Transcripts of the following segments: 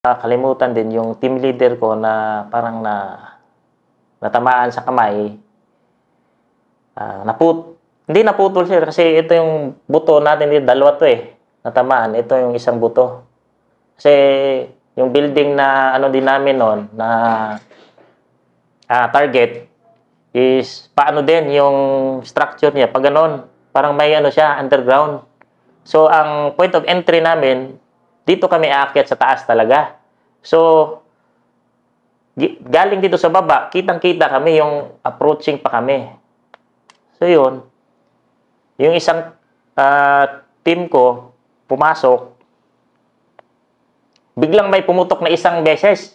Nakalimutan din yung team leader ko na parang natamaan sa kamay. Hindi naputol sir kasi ito yung buto natin dito, dalawa to eh. Natamaan, ito yung isang buto. Kasi yung building na ano din namin noon na target is paano din yung structure niya. Pag ganon, parang may ano siya, underground. So ang point of entry namin, dito kami aakyat sa taas talaga. So galing dito sa baba, kitang-kita kami yung approaching pa kami. So yun, yung isang team ko pumasok, biglang may pumutok na isang beses.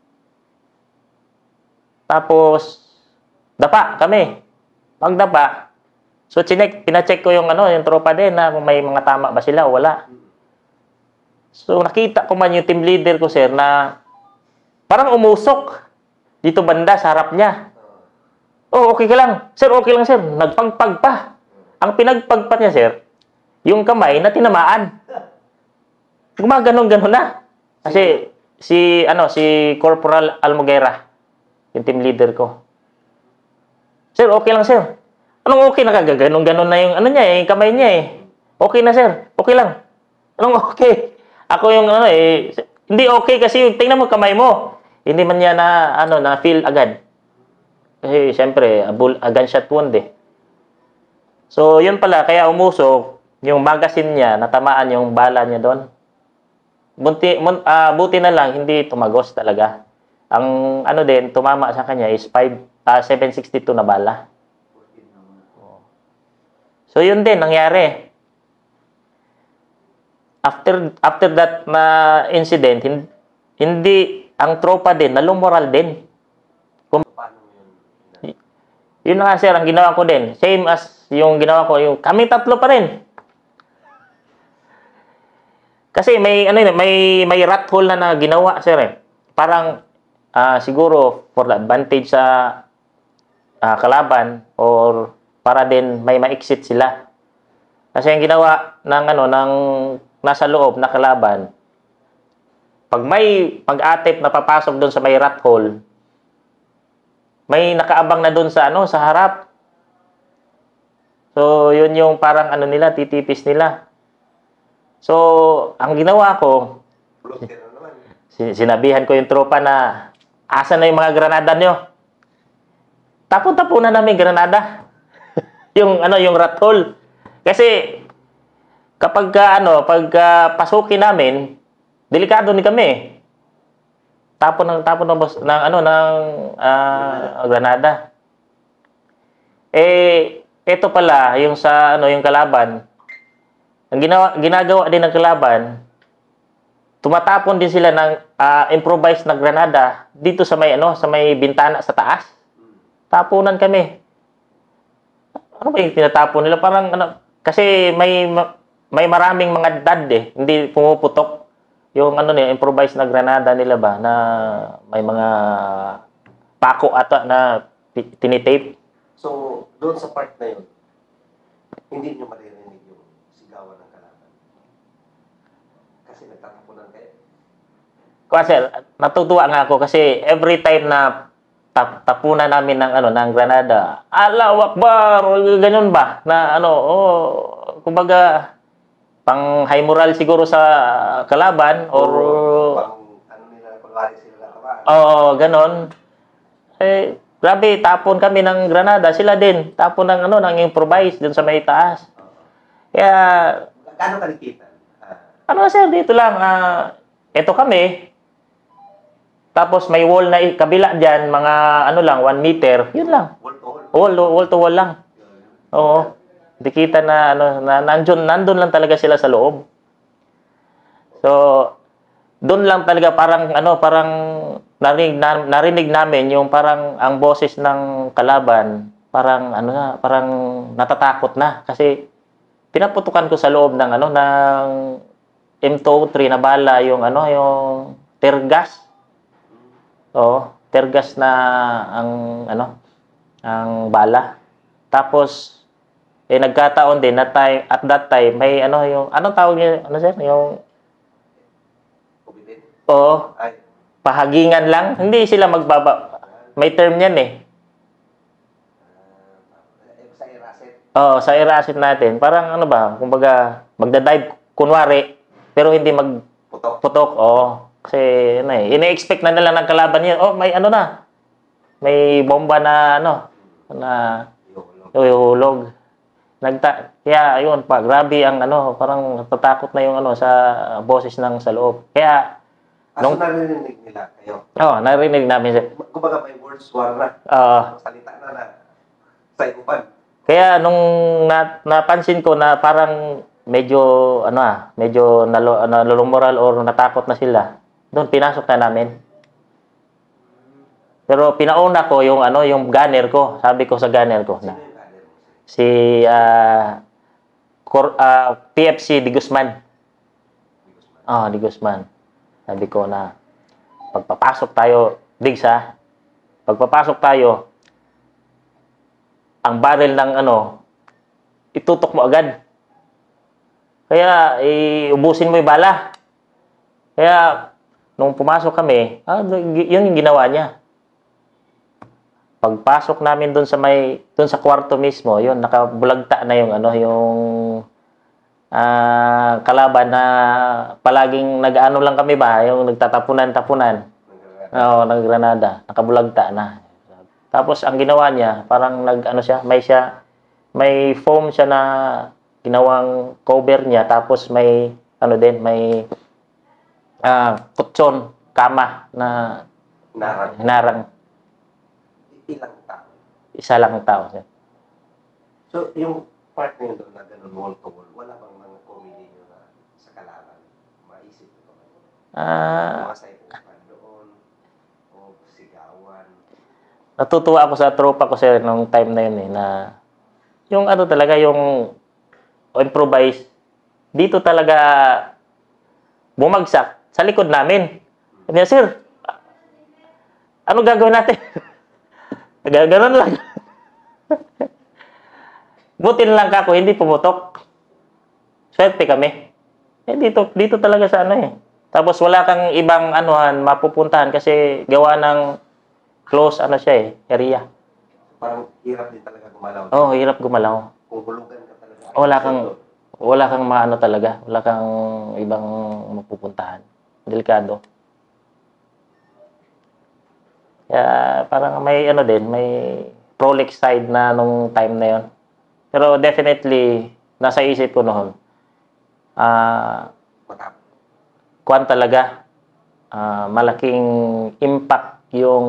Tapos dapa kami. Pag dapa, so pina-check ko yung ano, yung tropa din na kung may mga tama ba sila o wala. So nakita ko man yung team leader ko sir na parang umusok dito banda sa harap niya. Oh, okay ka lang. Sir, okay lang sir. Nagpagpag pa. Ang pinagpagpat niya sir, yung kamay na tinamaan. Gumaganon-ganon na. Kasi si Corporal Almoguera, yung team leader ko. Sir, okay lang sir. Anong okay? Nakagaganon-ganon na yung ano niya yung kamay niya eh. Okay na sir. Okay lang. Anong okay? Ako yung ano eh, hindi okay kasi tingnan mo kamay mo. Hindi man niya na feel agad. Kasi siyempre, gunshot wound eh. So, yun pala, kaya umusok, yung magazine niya, natamaan yung bala niya doon. Buti na lang, hindi tumagos talaga. Ang ano din, tumama sa kanya is 762 na bala. So, yun din, nangyari. After that na incident, hindi, ang tropa din, nalumural din. Yun na nga sir, ang ginawa ko din. Same as yung ginawa ko, yung kami tatlo pa rin. Kasi may rat hole na ginawa sir eh. Parang siguro for the advantage sa kalaban or para din may ma-exit sila. Kasi ang ginawa ng nasa loob na kalaban, pag may pag-atip na papasok doon sa may rat hole, may nakaabang na doon sa sa harap. So, yun yung parang nila, titipis nila. So, ang ginawa ko, sinabihan ko yung tropa na, asan na yung mga granada nyo? Tapon-tapunan namin granada. yung rat hole. Kasi, kapag pasukin namin, delikado ni kami. Tapon ng granada. Ito pala yung yung kalaban. Ang ginagawa din ng kalaban, tumatapon din sila ng improvised na granada dito sa may bintana sa taas. Tapunan kami. Ano ba yung tinatapon nila? Parang kasi may maraming mga dad eh, hindi pumuputok. Yung improvised na granada nila ba na may mga pako ata na tinitape. So, doon sa part na yun, hindi nyo maririnig yung sigawan ng kalaban. Kasi nagtatapunan kayo. Kasi natutuwa nga ako kasi every time na tapunan namin ng granada, Allahu Akbar, ganyan ba? Na kumbaga pang high moral siguro sa kalaban or nila kunwari sila natamaan. Oo, ganon. Grabe, tapon kami ng granada, sila din tapon ng improvise dun sa may taas. Kaya Gaano kalikitan? sir, dito lang eto kami. Tapos may wall na kabila diyan, mga 1 meter, yun lang. Wall to wall lang. Oo. Dikita na nandun lang talaga sila sa loob. So, doon lang talaga parang narinig namin yung parang ang boses ng kalaban, parang parang natatakot na kasi pinaputukan ko sa loob ng M203 na bala yung tear gas. Oo, tear gas na ang bala. Tapos nagkataon din na at that time may yung anong tawag niya sir yung Oo, Ay, pahagingan lang. Hindi sila magbaba. May term yan eh. sa Eraset. Oo, sa air asset natin, parang ano ba, kumbaga, magdadive, kunwari, pero hindi Putok. magputok. Oo. Kasi, ano eh, ini-expect na nila ng kalaban niya, oh, may ano na, may bomba na, ano, na Ihulog. uhulog. Kaya, ayun pa, grabe ang ano, parang natatakot na yung ano, sa boses ng sa loob. Kaya, So narinig nila kayo. narinig namin siya. Kumbaga may words war na. Oo. Salita na sa igupan. Kaya nung napansin ko na parang medyo medyo nalulumural or natakot na sila, doon pinasok na namin. Pero pinauna ko yung yung gunner ko. Sabi ko sa gunner ko Sino na yung kader mo? si PFC Di Guzman. Di Guzman. Sabi ko na pagpapasok tayo, Diggs pagpapasok tayo, ang barrel ng itutok mo agad. Kaya, ubusin mo yung bala. Kaya, nung pumasok kami, yun yung ginawa niya. Pagpasok namin doon sa kwarto mismo, yun, nakabulagta na yung kalaban na palaging nag-ano lang kami ba, yung nagtatapunan-tapunan. Oo, naggranada. Nakabulagta na. Tapos, ang ginawa niya, parang may foam siya na ginawang cover niya, tapos may may kutsyon, kama na hinarang. Ilang tao. Isa lang tao. So, yung part na yun doon na ganun wall to wall, wala bang mga comedy nyo na sa kalaban? Maisip ito kayo? Mga saipukan doon, o sigawan. Natutuwa ako sa tropa ko sir nung time na yun na yung talaga yung improvise dito talaga bumagsak sa likod namin. Sabi niya, sir, ano gagawin natin? Gano'n lang. Buti na lang kako, hindi pumutok. Swerte kami. Dito talaga sa Tapos wala kang ibang mapupuntahan kasi gawa ng close siya area. Parang hirap din talaga gumalaw. Oo, hirap gumalaw. Kung hulugan ka talaga. Wala kang talaga. Wala kang ibang mapupuntahan. Delikado. Kaya parang may may prolix side na nung time na yon. Pero definitely, nasa isip ko noon, kuwan talaga, malaking impact yung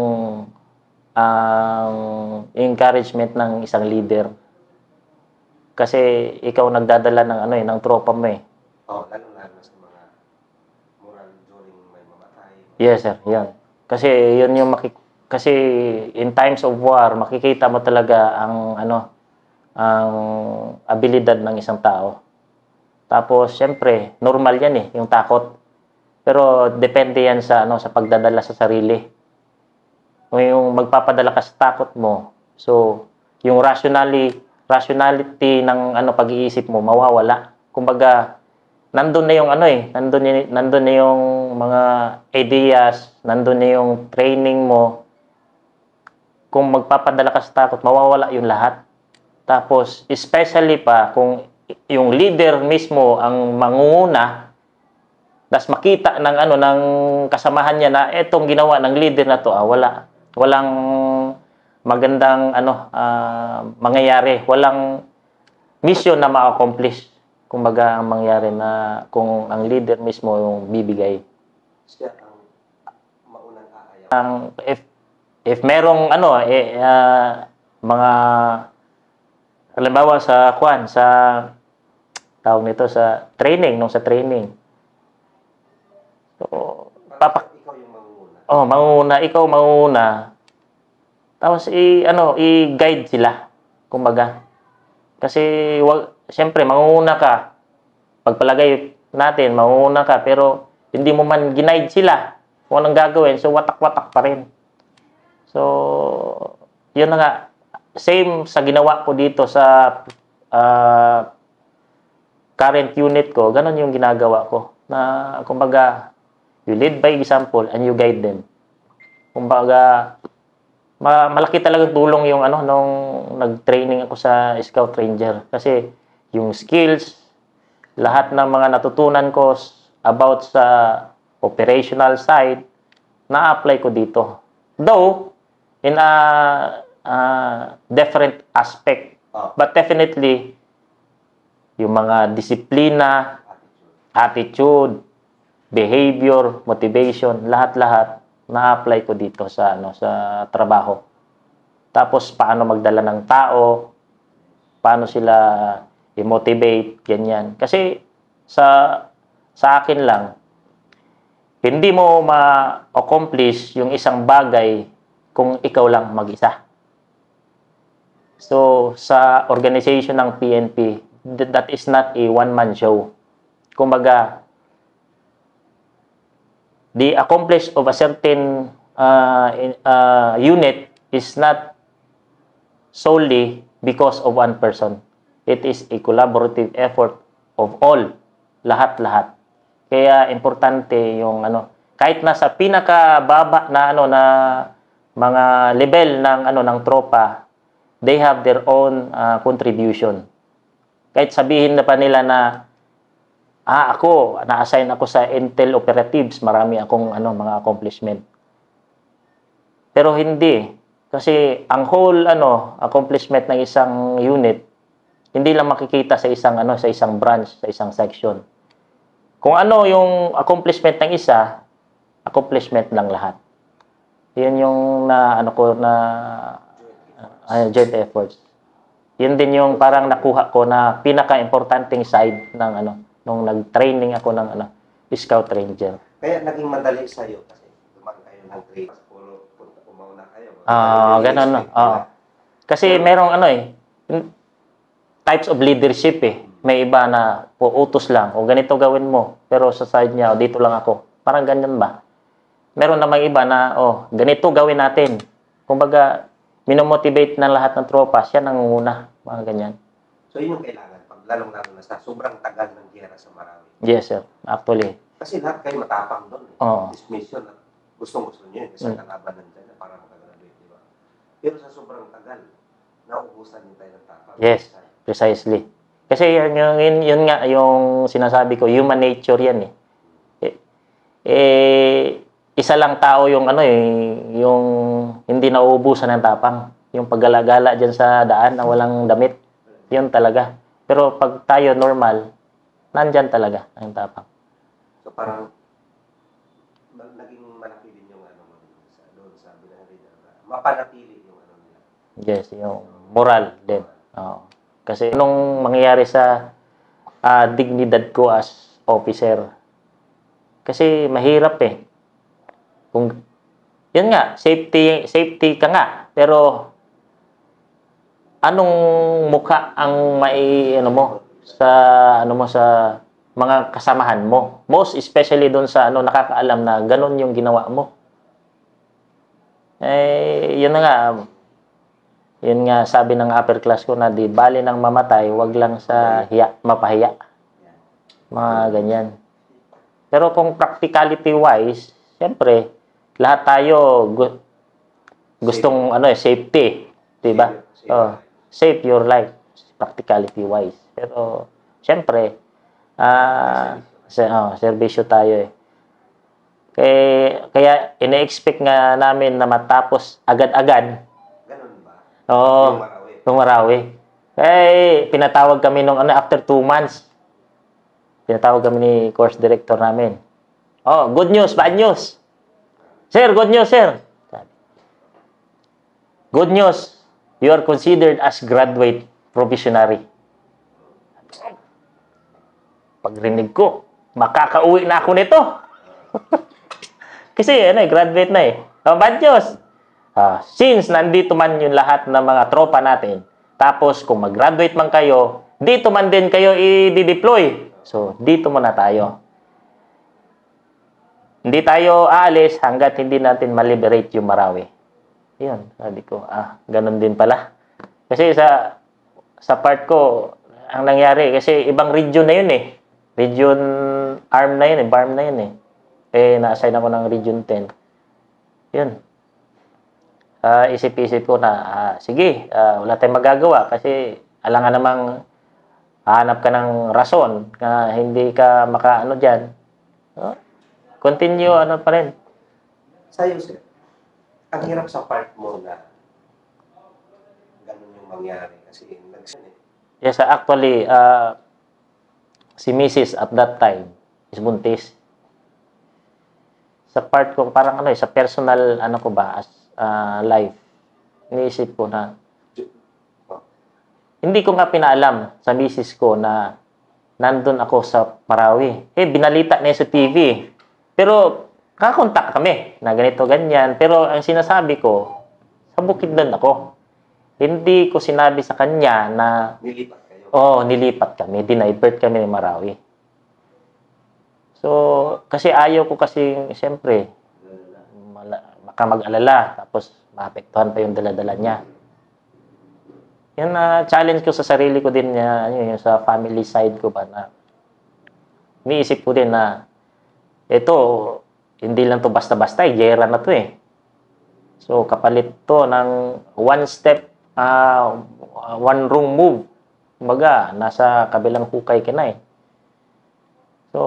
encouragement ng isang leader. Kasi ikaw nagdadala ng tropa mo eh. Lalo sa mga moral during may mamatay. Yes sir, yan. Kasi yun yung kasi in times of war, makikita mo talaga ang ang abilidad ng isang tao. Tapos syempre, normal yan eh, yung takot. Pero depende yan sa sa pagdadala sa sarili. Kung yung magpapadala ka sa takot mo, so yung rationality ng pag-iisip mo mawawala. Kumbaga, nandun na yung nandun na yung mga ideas, nandun na yung training mo. Kung magpapadala ka sa takot, mawawala yung lahat. Tapos, especially pa kung yung leader mismo ang mangunguna, tas makita ng kasamahan niya na etong ginawa ng leader na to, walang magandang mangyayari, walang mission na ma-accomplish. Kumbaga ang mangyari na kung ang leader mismo yung bibigay. Siya ang maunang aayaw. If merong mga halimbawa sa tawag nito sa training, sa training. So, ikaw yung mangunguna. ikaw mangunguna. Tapos i-guide sila. Kumbaga. Kasi siyempre mangunguna ka. Pagpalagay natin, mangunguna ka pero hindi mo man ginaid sila kung anong gagawin, so watak-watak pa rin. So, yun na nga. Same sa ginawa ko dito sa current unit ko, ganun yung ginagawa ko. Na, kumbaga, You lead by example and you guide them. Kumbaga, malaki talagang tulong yung ano nung nag-training ako sa Scout Ranger kasi yung skills, lahat ng mga natutunan ko about sa operational side na-apply ko dito. Though in a different aspect, but definitely yung mga disiplina, attitude, behavior, motivation, lahat-lahat na-apply ko dito sa sa trabaho. Tapos paano magdala ng tao, paano sila i-motivate, ganyan. Kasi sa akin lang, hindi mo ma-accomplish yung isang bagay kung ikaw lang mag-isa. So, sa organization ng PNP, that is not a one-man show. Kumbaga, the accomplish of a certain unit is not solely because of one person. It is a collaborative effort of all, lahat-lahat. Kaya importante yung kahit nasa pinakababa na na mga level ng tropa, they have their own contribution. Kahit sabihin na pa nila na ako, na-assign ako sa Intel Operatives, marami akong mga accomplishment. Pero hindi. Kasi ang whole accomplishment ng isang unit, hindi lang makikita sa isang sa isang branch, sa isang section. Kung ano yung accomplishment ng isa, accomplishment ng lahat. 'Yun yung joint efforts. 'Yun din yung parang nakuha ko na pinaka-importanting side ng nung nag-training ako ng Scout Ranger. Kaya naging madali sa iyo kasi dumaan kayo ng training, umauna kayo. Ganun no. Kasi merong types of leadership eh. May iba na utos lang, o ganito gawin mo, pero sa side niya, dito lang ako. Parang ganyan ba? Meron namang iba na, ganito gawin natin. Kumbaga, minomotivate ng lahat ng tropa, siya nangunguna. Mga ganyan. So, yun yung kailangan. Lalong-lalo na sa sobrang tagal ng giyera sa Marawi. Yes, sir. Actually. Kasi lahat kayo matapang doon. This mission, gustong-gusto nyo yun. Kasi kalaban nandiyan na para makagraduate, di ba? Pero sa sobrang tagal, naubusan nyo tayo ng tapang. Yes, precisely. Kasi yun nga, yung sinasabi ko, human nature yan isa lang tao yung yung hindi nauubusan ng tapang. Yung paggalagala dyan sa daan na walang damit. Yun talaga. Pero pag tayo normal, nandyan talaga ang tapang. So parang naging malaki din yung doon sa Binangarida na mapanatili yung nila. Yes, yung moral din. Kasi anong mangyayari sa dignidad ko as officer? Kasi mahirap eh. Kung yun nga, safety ka nga, pero anong mukha ang sa mga kasamahan mo, most especially doon sa nakakaalam na ganun yung ginawa mo. Yun nga sabi ng upper class ko na di bali ng mamatay, wag lang sa mapahiya. Mga ganyan. Pero kung practicality wise, siyempre lahat tayo gustong safety, 'di ba? Save your life practicality wise. Pero siyempre serbisyo tayo eh. Kaya ine-expect nga namin na matapos agad-agad. Ganun ba? Yung Marawi. Pinatawag kami nung after 2 months. Pinatawag kami ni course director namin. Good news, bad news. Sir, good news, sir. Good news. You are considered as graduate provisionary. Pagrinig ko, makakauwi na ako nito. Kasi graduate na eh. Bad news. Since nandito man yung lahat ng mga tropa natin, tapos kung mag-graduate man kayo, dito man din kayo i-deploy. So, dito muna tayo. Hindi tayo aalis hanggat hindi natin ma-liberate yung Marawi. Yun, sabi ko, ganun din pala. Kasi sa part ko, ang nangyari, kasi ibang region na yun eh. Region arm na yun eh, BARM na yun eh. na-assign ako ng Region 10. Yun. Isip-isip ko na, sige, wala tayong magagawa kasi alangan namang hanap ka ng rason na hindi ka makaano dyan. Continue, ano pa rin. Sa'yo, sir, ang hirap sa part mo na ganun yung mangyari kasi Yes, actually, si Mrs. at that time is buntis. Sa part ko, parang ano sa personal, ano ko ba, as life, iniisip ko na, hindi ko nga pinaalam sa misis ko na nandun ako sa Marawi. Binalita niya sa TV. Pero, kakontak kami na ganito, ganyan. Pero, ang sinasabi ko, sa Bukidnon ako. Hindi ko sinabi sa kanya na nilipat kayo. Nilipat kami. Dinivert kami ng Marawi. So, kasi ayaw ko kasi, siyempre, baka mag-alala. Tapos, maapektuhan pa yung dala-dala niya. Yan na challenge ko sa sarili ko din niya, yung sa family side ko ba na iniisip ko din na ito, hindi lang to basta-basta, gera na to eh. So, kapalit to ng one step, one wrong move. Kumbaga, nasa kabilang hukay ka na eh. So,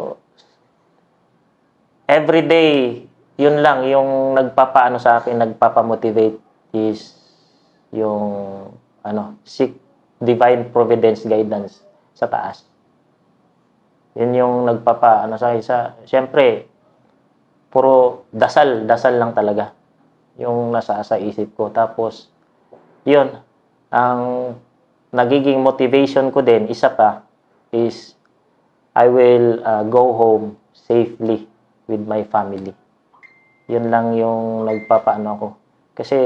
everyday, yun lang, yung nagpapaano sa akin, nagpapamotivate is yung seek divine providence guidance sa taas. Yun yung nagpapaano sa isa. Siyempre, puro dasal lang talaga yung nasa sa isip ko. Tapos, yun, ang nagiging motivation ko din, isa pa, is I will go home safely with my family. Yun lang yung nagpapaano ko. Kasi,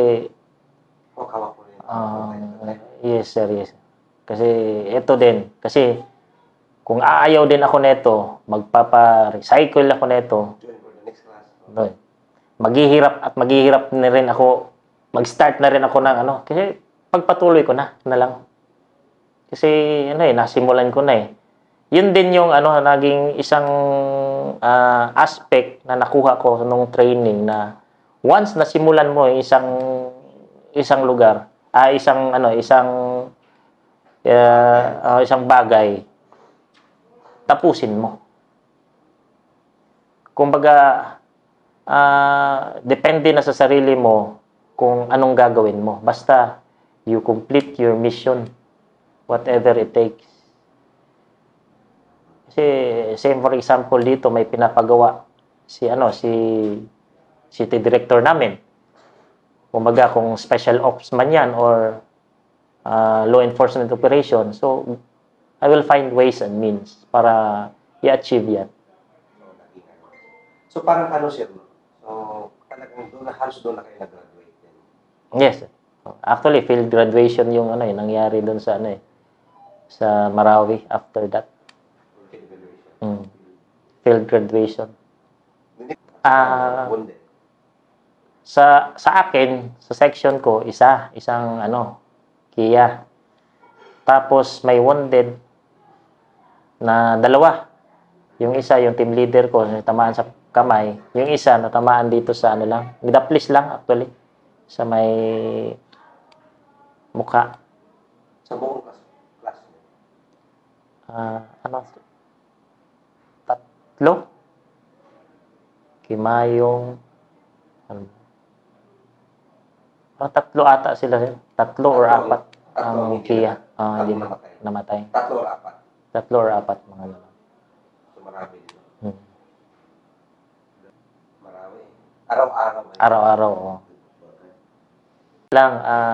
yes sir, yes. Kasi, ito din. Kasi, kung aayaw din ako neto, magpapa-recycle ako neto, maghihirap na rin ako, mag-start na rin ako ng kasi pagpatuloy ko na lang. Kasi, nasimulan ko na eh. Yun din yung, naging isang aspect na nakuha ko nung training na once nasimulan mo yung isang lugar, isang bagay, tapusin mo. Kumbaga, depende na sa sarili mo kung anong gagawin mo. Basta, you complete your mission, whatever it takes. Kasi, same for example dito, may pinapagawa si city director namin. Kumbaga, kung special ops man yan or law enforcement operation, so I will find ways and means para i-achieve yan. So, parang sir? So, talagang halos doon na kayo nag-graduate? Yes. Actually, field graduation yung nangyari doon sa sa Marawi after that. Field graduation. Sa akin, sa section ko, isang Kia. Tapos may wounded na dalawa. Yung isa, yung team leader ko, natamaan sa kamay. Yung isa, natamaan dito sa midaplis lang actually. Sa may mukha. Sa buong class? Tatlo? Kimayong tatlo ata sila. Tatlo or apat ang Kia. Hindi namatay. Tatlo or apat? Tatlo or apat, mga naman. So, marami dito. Marami. Araw-araw. Araw-araw, lang,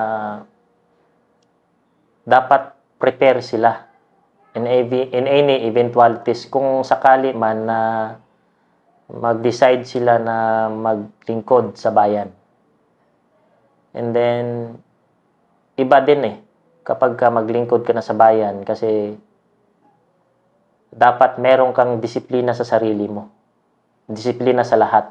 dapat prepare sila in any eventualities. Kung sakali man na mag-decide sila na maglingkod sa bayan. And then, iba din kapag maglingkod ka na sa bayan kasi dapat meron kang disiplina sa sarili mo. Disiplina sa lahat.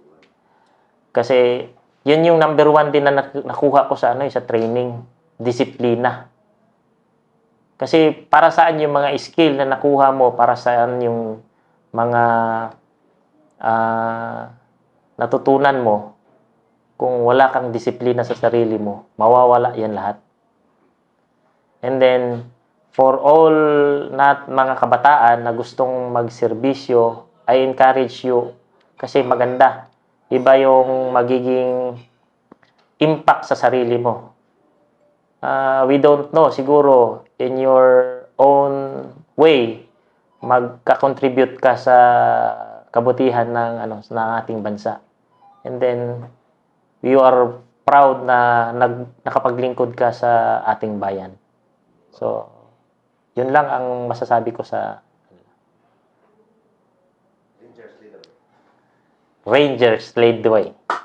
Kasi, yun yung number one din na nakuha ko sa sa training. Disiplina. Kasi, para saan yung mga skill na nakuha mo? Para saan yung mga natutunan mo, kung wala kang disiplina sa sarili mo, mawawala yan lahat. And then, for all mga kabataan na gustong magserbisyo, I encourage you kasi maganda. Iba yung magiging impact sa sarili mo. We don't know, siguro, in your own way, magka-contribute ka sa kabutihan ng ating bansa. And then, you are proud na nakapaglingkod ka sa ating bayan. So, yun lang ang masasabi ko sa Rangers leader. Rangers lead the way.